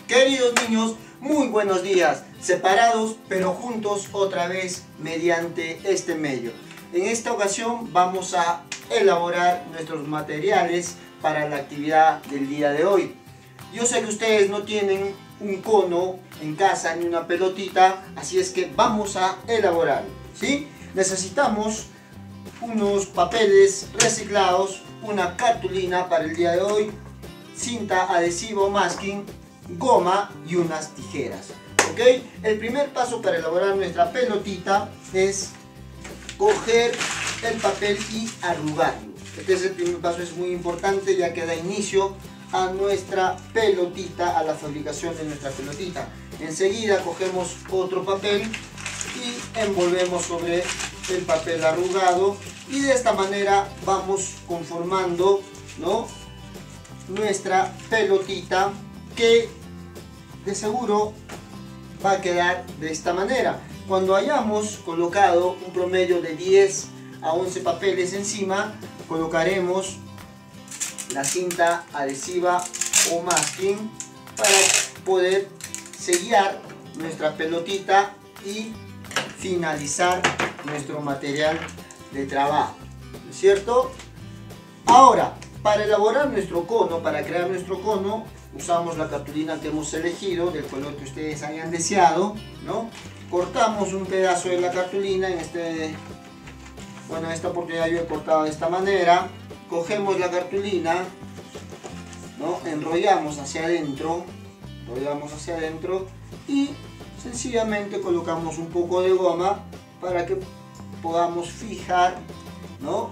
Queridos niños, muy buenos días, separados pero juntos otra vez mediante este medio. En esta ocasión vamos a elaborar nuestros materiales para la actividad del día de hoy. Yo sé que ustedes no tienen un cono en casa ni una pelotita, así es que vamos a elaborarlo, ¿sí? Necesitamos unos papeles reciclados, una cartulina para el día de hoy, cinta adhesiva o masking, goma y unas tijeras. ¿Ok? El primer paso para elaborar nuestra pelotita es coger el papel y arrugarlo. Este es el primer paso, es muy importante ya que da inicio a nuestra pelotita, a la fabricación de nuestra pelotita. Enseguida cogemos otro papel y envolvemos sobre el papel arrugado y de esta manera vamos conformando, ¿no?, nuestra pelotita, que de seguro va a quedar de esta manera. Cuando hayamos colocado un promedio de 10 a 11 papeles encima, colocaremos la cinta adhesiva o masking para poder sellar nuestra pelotita y finalizar nuestro material de trabajo, ¿no es cierto? Ahora, para elaborar nuestro cono, para crear nuestro cono, usamos la cartulina que hemos elegido, del color que ustedes hayan deseado, ¿no? Cortamos un pedazo de la cartulina, en esta oportunidad yo he cortado de esta manera. Cogemos la cartulina, ¿no?, enrollamos hacia adentro y sencillamente colocamos un poco de goma para que podamos fijar, ¿no?,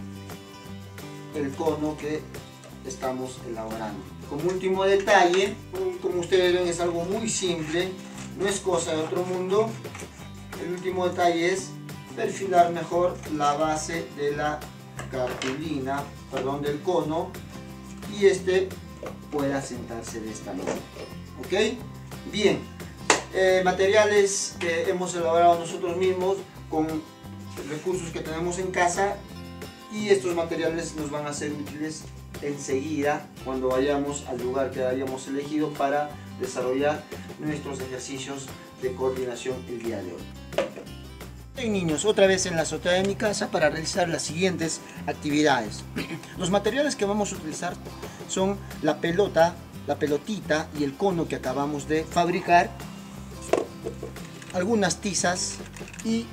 el cono que estamos elaborando. Como último detalle, como ustedes ven, es algo muy simple, no es cosa de otro mundo. El último detalle es perfilar mejor la base de la cartulina, del cono, y este pueda sentarse de esta manera. ¿Ok? Bien, materiales que hemos elaborado nosotros mismos con recursos que tenemos en casa, y estos materiales nos van a ser útiles enseguida cuando vayamos al lugar que hayamos elegido para desarrollar nuestros ejercicios de coordinación el día de hoy. Hey niños, otra vez en la azotea de mi casa para realizar las siguientes actividades. Los materiales que vamos a utilizar son la pelotita y el cono que acabamos de fabricar, algunas tizas y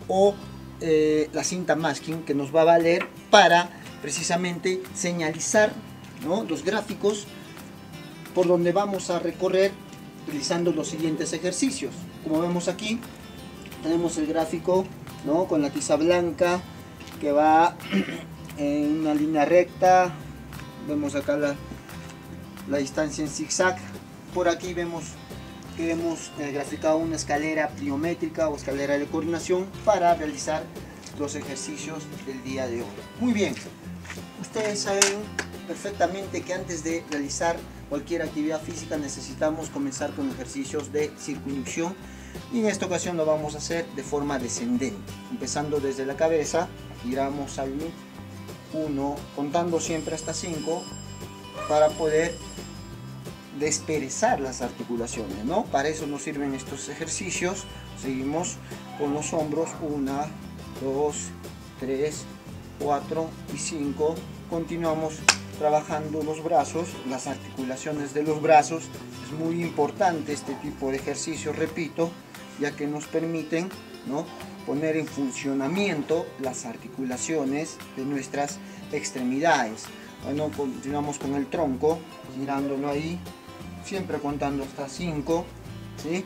la cinta masking, que nos va a valer para precisamente señalizar, ¿no?, los gráficos por donde vamos a recorrer utilizando los siguientes ejercicios. Como vemos aquí, tenemos el gráfico, ¿no?, con la tiza blanca que va en una línea recta. Vemos acá la distancia en zigzag. Por aquí vemos que hemos graficado una escalera pliométrica o escalera de coordinación para realizar los ejercicios del día de hoy. Muy bien, ustedes saben perfectamente que antes de realizar cualquier actividad física necesitamos comenzar con ejercicios de circunducción, y en esta ocasión lo vamos a hacer de forma descendente, empezando desde la cabeza. Giramos ahí 1, contando siempre hasta 5 para poder desperezar las articulaciones, ¿no? Para eso nos sirven estos ejercicios. Seguimos con los hombros, 1, 2, 3, 4 y 5. Continuamos trabajando los brazos, las articulaciones de los brazos. Es muy importante este tipo de ejercicio, repito, ya que nos permiten, ¿no?, poner en funcionamiento las articulaciones de nuestras extremidades. Bueno, continuamos con el tronco, girándolo ahí, siempre contando hasta 5, ¿sí?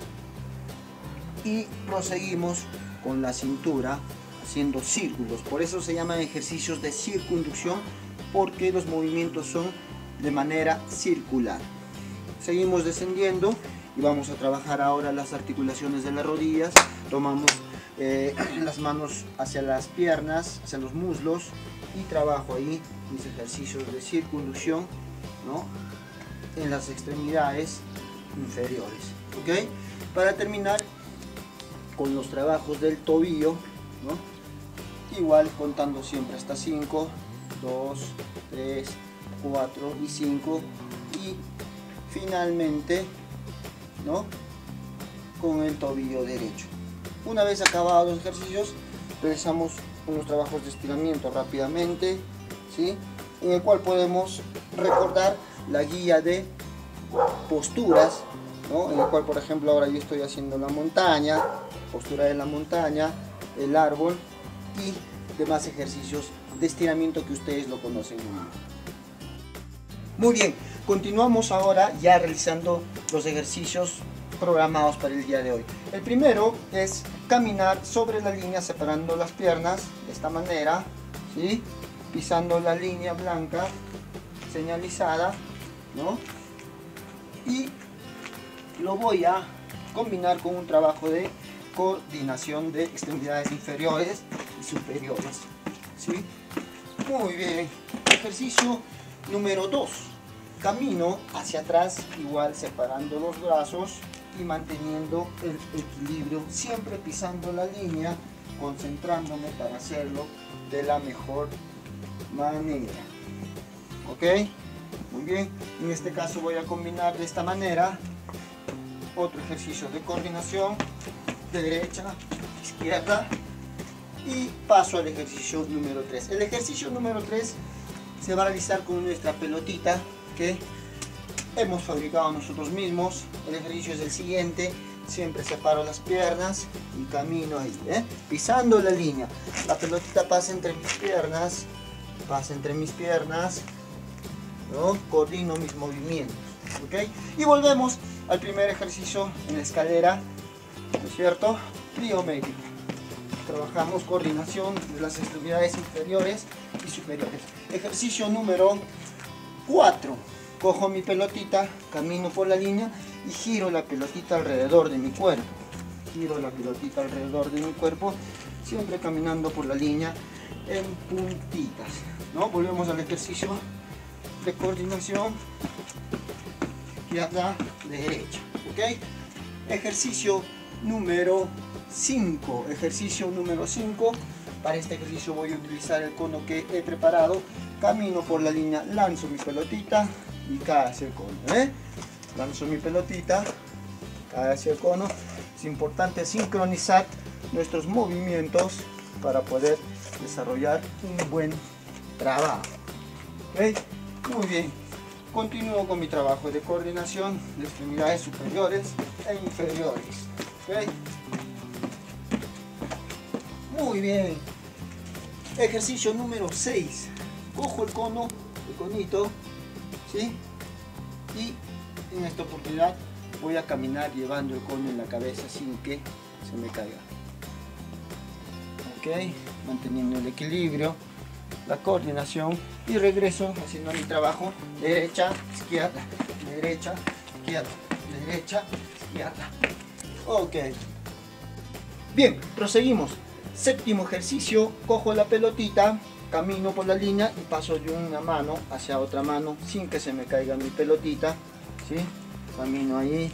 Y proseguimos con la cintura haciendo círculos. Por eso se llaman ejercicios de circunducción, porque los movimientos son de manera circular. Seguimos descendiendo y vamos a trabajar ahora las articulaciones de las rodillas. Tomamos las manos hacia las piernas, hacia los muslos, y trabajo ahí mis ejercicios de circunducción, ¿no?, en las extremidades inferiores. ¿Ok? Para terminar con los trabajos del tobillo, ¿no?, igual contando siempre hasta 5, 2, 3, 4 y 5, y finalmente, ¿no?, con el tobillo derecho. Una vez acabados los ejercicios, realizamos unos trabajos de estiramiento rápidamente, ¿sí?, en el cual podemos recordar la guía de posturas, ¿no?, en el cual, por ejemplo, ahora yo estoy haciendo la montaña, postura de la montaña, el árbol y demás ejercicios de estiramiento que ustedes lo conocen muy bien. Muy bien, continuamos ahora ya realizando los ejercicios programados para el día de hoy. El primero es caminar sobre la línea separando las piernas de esta manera, ¿sí?, pisando la línea blanca señalizada, ¿no?, y lo voy a combinar con un trabajo de coordinación de extremidades inferiores y superiores, ¿sí? Muy bien. Ejercicio número 2. Camino hacia atrás, igual separando los brazos y manteniendo el equilibrio, siempre pisando la línea, concentrándome para hacerlo de la mejor manera. ¿Ok? Muy bien. En este caso voy a combinar de esta manera otro ejercicio de coordinación, de derecha, izquierda, y paso al ejercicio número 3. El ejercicio número 3 se va a realizar con nuestra pelotita que hemos fabricado nosotros mismos. El ejercicio es el siguiente: siempre separo las piernas y camino ahí, pisando la línea. La pelotita pasa entre mis piernas, ¿no?, coordino mis movimientos, ¿ok? Y volvemos al primer ejercicio en la escalera, ¿no es cierto?, pliométrico. Trabajamos coordinación de las extremidades inferiores y superiores. Ejercicio número 4. Cojo mi pelotita, camino por la línea y giro la pelotita alrededor de mi cuerpo. Giro la pelotita alrededor de mi cuerpo, siempre caminando por la línea en puntitas, ¿no? Volvemos al ejercicio de coordinación, izquierda, derecha, ¿ok? Ejercicio número 5. Ejercicio número 5. Para este ejercicio voy a utilizar el cono que he preparado. Camino por la línea, lanzo mi pelotita y cae hacia el cono, lanzo mi pelotita, cae hacia el cono. Es importante sincronizar nuestros movimientos para poder desarrollar un buen trabajo, ¿ok? Muy bien, continúo con mi trabajo de coordinación de extremidades superiores e inferiores, ¿ok? Muy bien. Ejercicio número 6. Cojo el cono, el conito, ¿sí?, y en esta oportunidad voy a caminar llevando el cono en la cabeza sin que se me caiga, ¿ok? Manteniendo el equilibrio, la coordinación, y regreso haciendo mi trabajo derecha, izquierda, derecha, izquierda, derecha, izquierda. Ok. Bien, proseguimos. Séptimo ejercicio, cojo la pelotita, camino por la línea y paso de una mano hacia otra mano sin que se me caiga mi pelotita, ¿sí? Camino ahí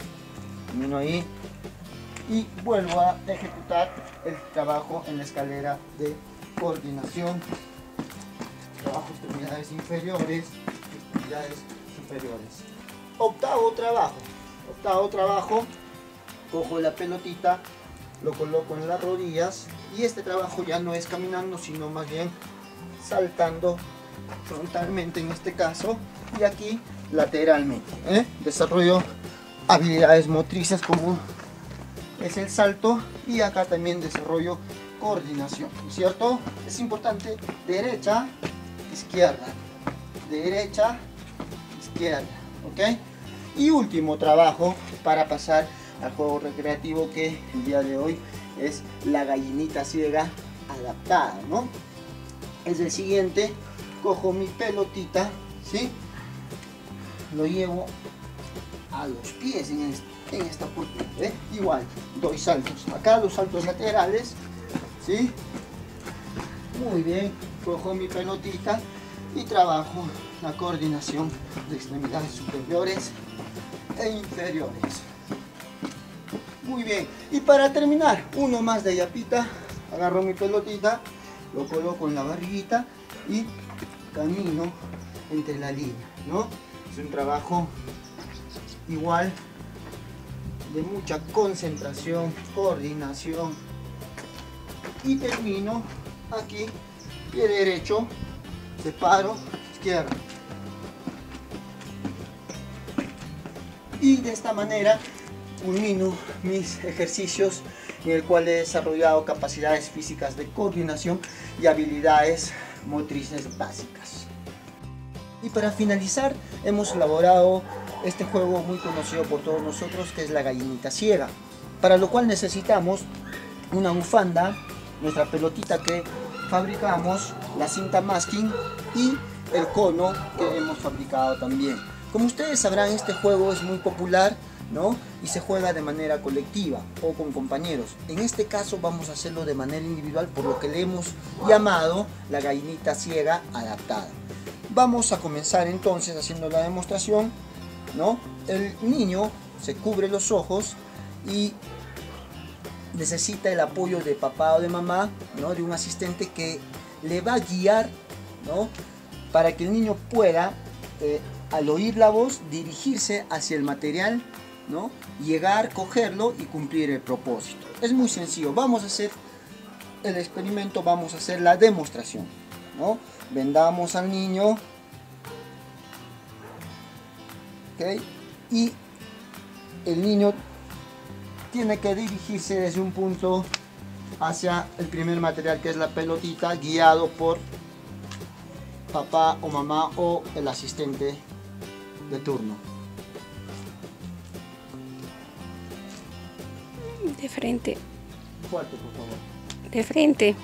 y vuelvo a ejecutar el trabajo en la escalera de coordinación. Trabajo extremidades inferiores, extremidades superiores. Octavo trabajo, cojo la pelotita, lo coloco en las rodillas, y este trabajo ya no es caminando, sino más bien saltando frontalmente en este caso, y aquí lateralmente, desarrollo habilidades motrices como es el salto, y acá también desarrollo coordinación, ¿cierto? Es importante derecha, izquierda, derecha, izquierda, ¿ok? Y último trabajo para pasar al juego recreativo, que el día de hoy es la gallinita ciega adaptada, ¿no? Es el siguiente: cojo mi pelotita, ¿sí?, lo llevo a los pies en esta oportunidad, igual doy saltos, acá los saltos laterales, ¿sí? Muy bien, cojo mi pelotita y trabajo la coordinación de extremidades superiores e inferiores. Muy bien, y para terminar, uno más de yapita. Agarro mi pelotita, lo coloco en la barriguita y camino entre la línea, ¿no? Es un trabajo igual de mucha concentración, coordinación. Y termino aquí, pie derecho, separo, izquierda. Y de esta manera culmino mis ejercicios en el cual he desarrollado capacidades físicas de coordinación y habilidades motrices básicas. Y para finalizar, hemos elaborado este juego muy conocido por todos nosotros, que es la gallinita ciega, para lo cual necesitamos una bufanda, nuestra pelotita que fabricamos, la cinta masking y el cono que hemos fabricado también. Como ustedes sabrán, este juego es muy popular, ¿no? Y se juega de manera colectiva o con compañeros. En este caso vamos a hacerlo de manera individual, por lo que le hemos llamado la gallinita ciega adaptada. Vamos a comenzar entonces haciendo la demostración, ¿no? El niño se cubre los ojos y necesita el apoyo de papá o de mamá, ¿no? De un asistente que le va a guiar, ¿no? Para que el niño pueda, al oír la voz, dirigirse hacia el material, ¿no? Llegar, cogerlo y cumplir el propósito. Es muy sencillo. Vamos a hacer el experimento, vamos a hacer la demostración, ¿no? Vendamos al niño, ¿ok? Y el niño tiene que dirigirse desde un punto hacia el primer material, que es la pelotita, guiado por papá o mamá o el asistente de turno. De frente. Fuerte, por favor. De frente.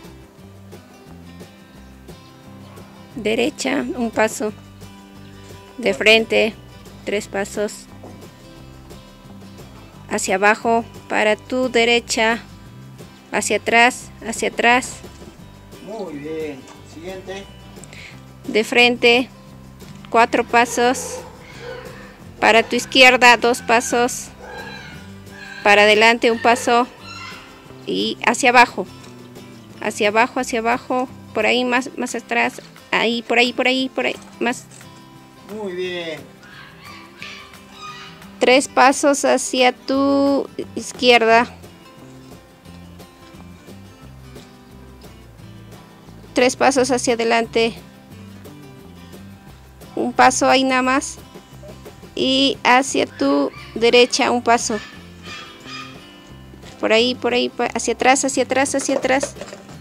Derecha, un paso. De frente, 3 pasos. Hacia abajo, para tu derecha. Hacia atrás, hacia atrás. Muy bien. Siguiente. De frente, 4 pasos. Para tu izquierda, 2 pasos. Para adelante, un paso. Y hacia abajo. Hacia abajo, hacia abajo. Por ahí, más atrás. Ahí, por ahí, más. Muy bien. 3 pasos hacia tu izquierda. 3 pasos hacia adelante. Un paso ahí nada más. Y hacia tu derecha, un paso. Por ahí, hacia atrás, hacia atrás, hacia atrás.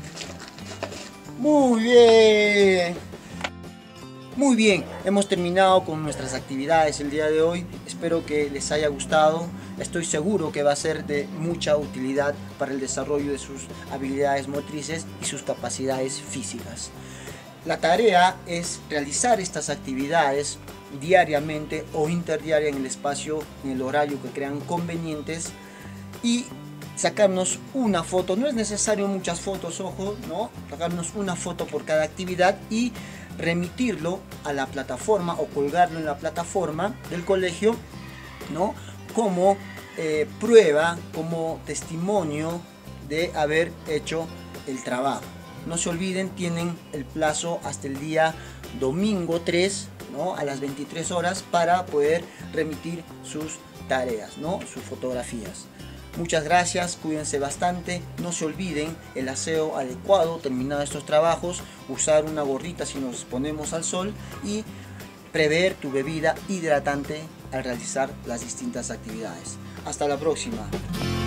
Muy bien. Muy bien, hemos terminado con nuestras actividades el día de hoy. Espero que les haya gustado. Estoy seguro que va a ser de mucha utilidad para el desarrollo de sus habilidades motrices y sus capacidades físicas. La tarea es realizar estas actividades diariamente o interdiaria en el espacio, en el horario que crean convenientes, y sacarnos una foto. No es necesario muchas fotos, ojo, ¿no? Sacarnos una foto por cada actividad y remitirlo a la plataforma o colgarlo en la plataforma del colegio, ¿no? Como prueba, como testimonio de haber hecho el trabajo. No se olviden, tienen el plazo hasta el día domingo 3, ¿no? A las 23 horas para poder remitir sus tareas, ¿no? Sus fotografías. Muchas gracias, cuídense bastante, no se olviden el aseo adecuado, terminados estos trabajos, usar una gorrita si nos exponemos al sol y prever tu bebida hidratante al realizar las distintas actividades. Hasta la próxima.